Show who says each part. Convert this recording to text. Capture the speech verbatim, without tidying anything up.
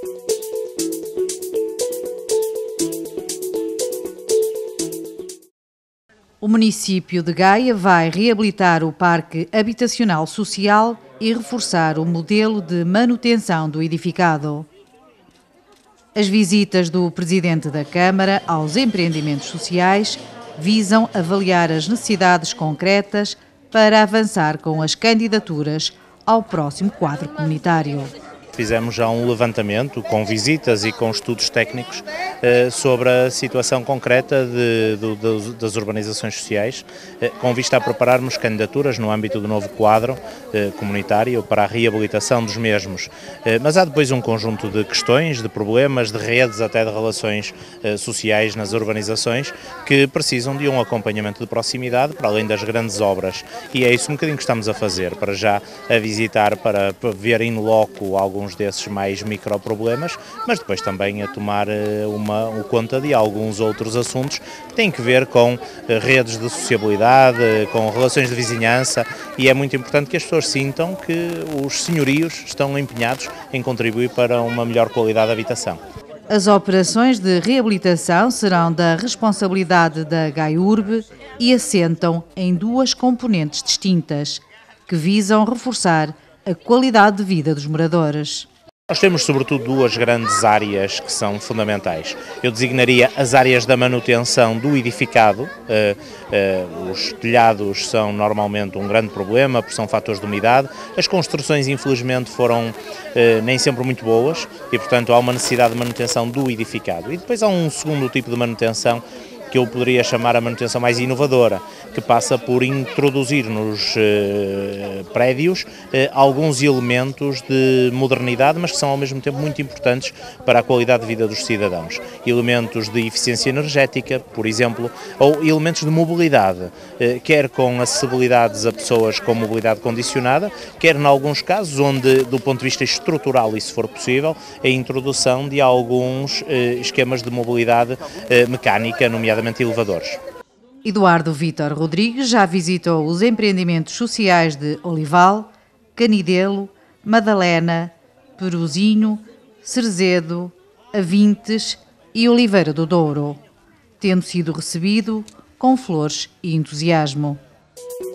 Speaker 1: O município de Gaia vai reabilitar o Parque Habitacional Social e reforçar o modelo de manutenção do edificado. As visitas do Presidente da Câmara aos empreendimentos sociais visam avaliar as necessidades concretas para avançar com as candidaturas ao próximo quadro comunitário.
Speaker 2: Fizemos já um levantamento com visitas e com estudos técnicos eh, sobre a situação concreta de, de, de, das urbanizações sociais, eh, com vista a prepararmos candidaturas no âmbito do novo quadro eh, comunitário para a reabilitação dos mesmos. Eh, mas há depois um conjunto de questões, de problemas, de redes até de relações eh, sociais nas urbanizações que precisam de um acompanhamento de proximidade para além das grandes obras. E é isso um bocadinho que estamos a fazer, para já a visitar, para, para ver in loco alguns desses mais microproblemas, mas depois também a tomar uma, uma conta de alguns outros assuntos que têm que ver com redes de sociabilidade, com relações de vizinhança, e é muito importante que as pessoas sintam que os senhorios estão empenhados em contribuir para uma melhor qualidade de habitação.
Speaker 1: As operações de reabilitação serão da responsabilidade da GaiUrb e assentam em duas componentes distintas, que visam reforçar a qualidade de vida dos moradores.
Speaker 2: Nós temos sobretudo duas grandes áreas que são fundamentais. Eu designaria as áreas da manutenção do edificado. Uh, uh, os telhados são normalmente um grande problema, porque são fatores de umidade. As construções, infelizmente, foram uh, nem sempre muito boas e, portanto, há uma necessidade de manutenção do edificado. E depois há um segundo tipo de manutenção que eu poderia chamar a manutenção mais inovadora, que passa por introduzir nos eh, prédios eh, alguns elementos de modernidade, mas que são ao mesmo tempo muito importantes para a qualidade de vida dos cidadãos. Elementos de eficiência energética, por exemplo, ou elementos de mobilidade, eh, quer com acessibilidades a pessoas com mobilidade condicionada, quer em alguns casos onde, do ponto de vista estrutural, e se for possível, a introdução de alguns eh, esquemas de mobilidade eh, mecânica, nomeadamente elevadores.
Speaker 1: Eduardo Vítor Rodrigues já visitou os empreendimentos sociais de Olival, Canidelo, Madalena, Peruzinho, Cerzedo, Avintes e Oliveira do Douro, tendo sido recebido com flores e entusiasmo.